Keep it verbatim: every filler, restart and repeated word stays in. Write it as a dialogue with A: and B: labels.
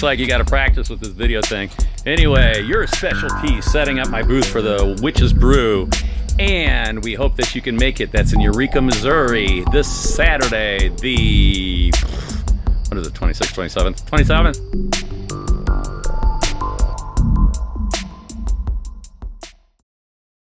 A: like you got to practice with this video thing. Anyway, your specialty setting up my booth for the Witch's Brew. And we hope that you can make it. That's in Eureka, Missouri, this Saturday, the, what is it, twenty-sixth, twenty-seventh? twenty-seventh?